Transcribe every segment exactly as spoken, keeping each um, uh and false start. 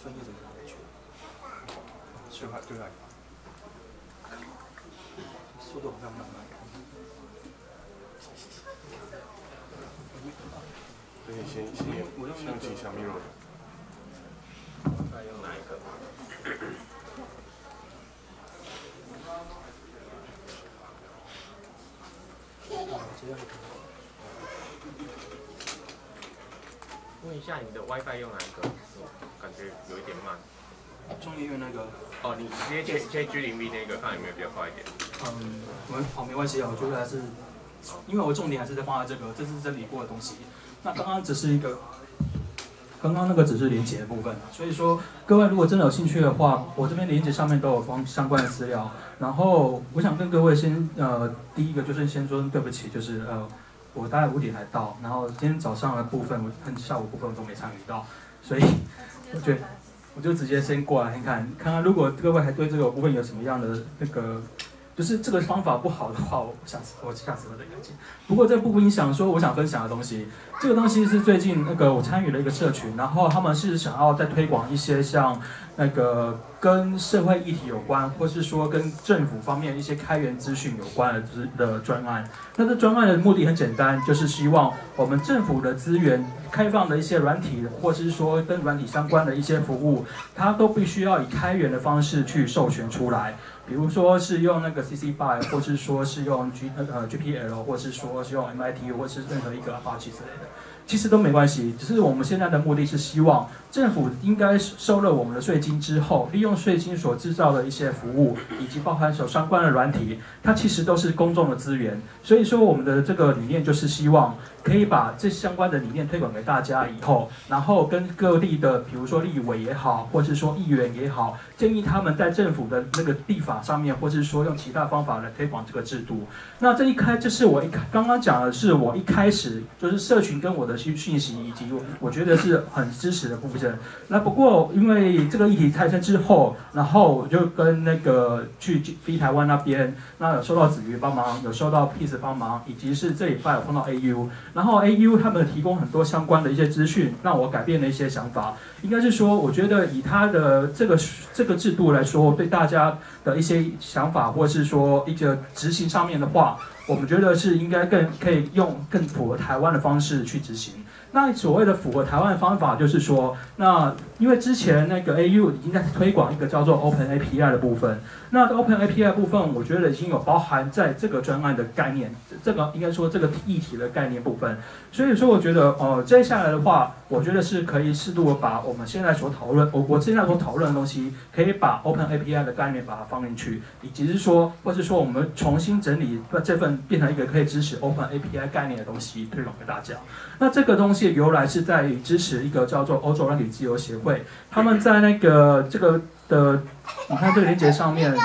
分页怎么拿去？对话对话，速度好像慢慢。 可以先先先记一下 mirror。 那用哪一个？问一下你的 WiFi 用哪一个？感觉有一点慢。 中研院那个。 哦，你直接接接 G 零 V 那个，看有没有比较快一点？ 嗯，我们好没关系啊，我觉得还是，因为我重点还是在放在这个，这是整理过的东西。那刚刚只是一个，刚刚那个只是连结的部分，所以说各位如果真的有兴趣的话，我这边连结上面都有放相关的资料。然后我想跟各位先呃，第一个就是先说对不起，就是呃，我大概五点才到，然后今天早上的部分我和下午部分我都没参与到，所以我觉得。我就直接先过来看看，看看如果各位还对这个部分有什么样的那个，就是这个方法不好的话，我下次我下次会再改进。不过这不影响说我想分享的东西，这个东西是最近那个我参与了一个社群，然后他们是想要再推广一些像那个跟社会议题有关，或是说跟政府方面一些开源资讯有关的资的专案。那这专案的目的很简单，就是希望我们政府的资源。开放的一些软体，或是说跟软体相关的一些服务，它都必须要以开源的方式去授权出来。比如说是用那个 C C B Y， 或是说是用 G 呃 G P L， 或是说是用 M I T， 或是任何一个 Apache 之类的，其实都没关系。只是我们现在的目的是希望政府应该收了我们的税金之后，利用税金所制造的一些服务，以及包含所相关的软体，它其实都是公众的资源。所以说我们的这个理念就是希望。可以把这相关的理念推广给大家以后，然后跟各地的，比如说立委也好，或是说议员也好，建议他们在政府的那个立法上面，或是说用其他方法来推广这个制度。那这一开，这是我一开刚刚讲的是我一开始就是社群跟我的讯讯息，以及我觉得是很支持的部分。那不过因为这个议题产生之后，然后我就跟那个去 B 台湾那边，那有收到子瑜帮忙，有收到 Peace 帮忙，以及是这礼拜有碰到 A U。然后 A U 他们提供很多相关的一些资讯，让我改变了一些想法。应该是说，我觉得以他的这个这个制度来说，对大家的一些想法，或是说一个执行上面的话，我们觉得是应该更可以用更符合台湾的方式去执行。那所谓的符合台湾的方法，就是说，那因为之前那个 A U 已经在推广一个叫做 Open A P I 的部分，那 Open A P I 部分，我觉得已经有包含在这个专案的概念，这个应该说这个议题的概念部分。所以说，我觉得，呃，接下来的话，我觉得是可以适度的把我们现在所讨论，我我现在所讨论的东西，可以把 Open A P I 的概念把它放进去，以及是说，或是说我们重新整理这份变成一个可以支持 Open A P I 概念的东西，推广给大家。那这个东西。由来是在于支持一个叫做欧洲软体自由协会，他们在那个这个的，你看这个链接上面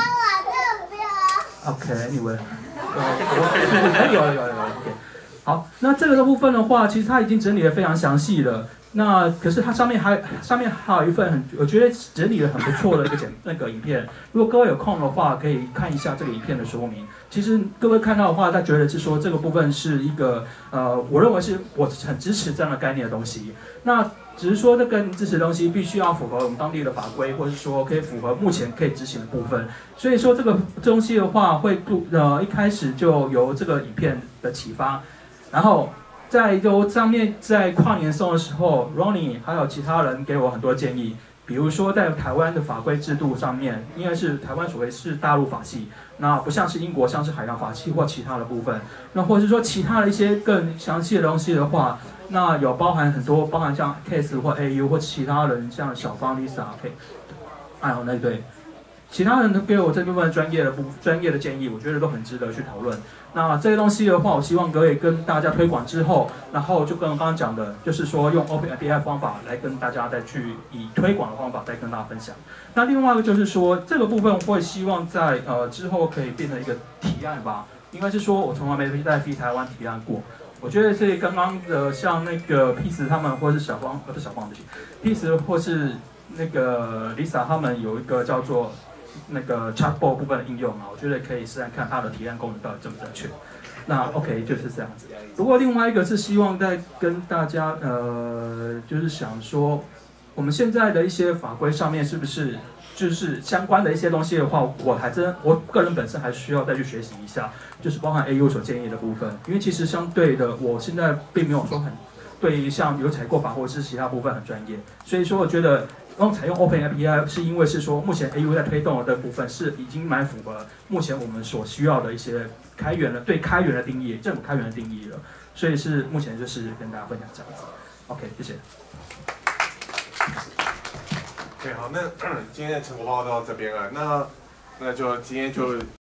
，OK，Anyway， 有有有有 OK， 好，那这个的部分的话，其实它已经整理得非常详细了。那可是它上面还上面还有一份很，我觉得整理得很不错的一个简那个影片。如果各位有空的话，可以看一下这个影片的说明。其实各位看到的话，他觉得是说这个部分是一个呃，我认为是我很支持这样的概念的东西。那只是说这个支持的东西必须要符合我们当地的法规，或者是说可以符合目前可以执行的部分。所以说这个东西的话，会呃一开始就由这个影片的启发，然后。在由上面在跨年送的时候 ，Ronnie 还有其他人给我很多建议，比如说在台湾的法规制度上面，因为是台湾所谓是大陆法系，那不像是英国像是海洋法系或其他的部分，那或者是说其他的一些更详细的东西的话，那有包含很多，包含像 Case 或 A U 或其他人像小芳 Lisa， OK， 还有那对。其他人都给我这部分专业的部专业的建议，我觉得都很值得去讨论。那这些东西的话，我希望可以跟大家推广之后，然后就跟我刚刚讲的，就是说用 Open A P I 方法来跟大家再去以推广的方法再跟大家分享。那另外一个就是说，这个部分会希望在呃之后可以变成一个提案吧，应该是说我从来没在飞台湾提案过。我觉得是刚刚的像那个 Peace 他们，或是小芳，不是小芳，对不起 ，Peace 或是那个 Lisa 他们有一个叫做。那个 Chatbot 部分的应用啊，我觉得可以试试看它的提案功能到底正不正确。那 OK 就是这样子。不过另外一个是希望再跟大家呃，就是想说， 我们现在的一些法规上面是不是就是相关的一些东西的话，我还真我个人本身还需要再去学习一下，就是包含 A U 所建议的部分，因为其实相对的，我现在并没有说很对像有采购法或者是其他部分很专业，所以说我觉得用采用 Open A P I 是因为是说目前 A U 在推动的部分是已经蛮符合目前我们所需要的一些开源的对开源的定义，政府开源的定义了，所以是目前就是跟大家分享这样子。OK， 谢谢。 OK， 好，那今天的成果报告到这边了，那那就今天就。